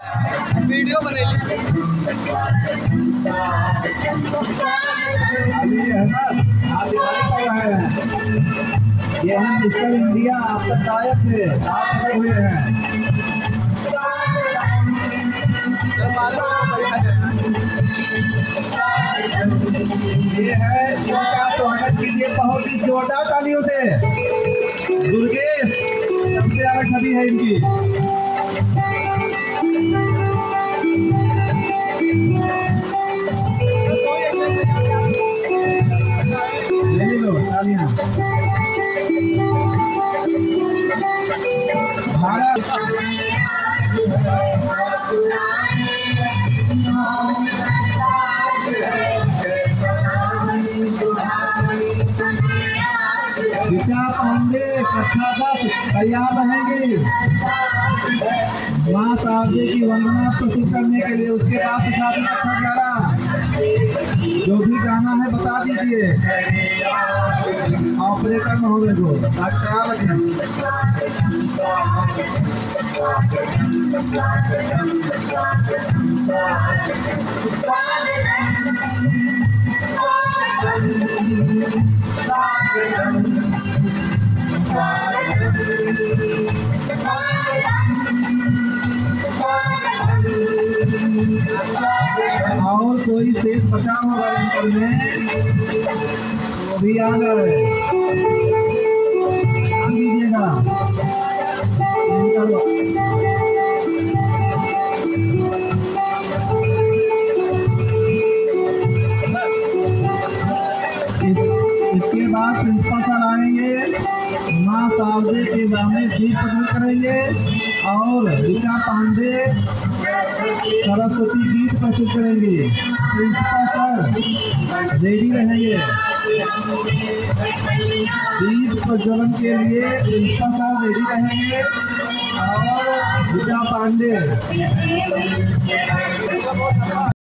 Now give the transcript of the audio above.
Video बने ये हम मिस्टर इंडिया आपका गायक थे, आप खड़े हुए हैं। ये है इनका स्वागत कीजिए बहुत ही जोरदार तालियों से। दुर्गेश सबसे अलग छवि है इनकी। ले लो तालियां। दिशा पांडे कक्षा 10 तैयार रहेंगे माँ शारदे की वंदना प्रस्तुत करने के लिए। उसके बाद कक्षा 11 जो भी गाना है बता दीजिए ऑपरेटर महोदय को। तैयार और कोई शेष बचा होगा अंकल में वो भी आ गए। ध्यान दीजिएगा। इसके बाद प्रिंसिपल सर आएंगे, माँ शारदे के सामने गीत प्रस्तुत करेंगे और ऋचा पांडे सरस्वती गीत प्रस्तुत करेंगे। प्रिंसिपल सर रेडी रहेंगे गीत प्रज्वलन के लिए। प्रिंसिपल सर रेडी रहेंगे और ऋचा पांडे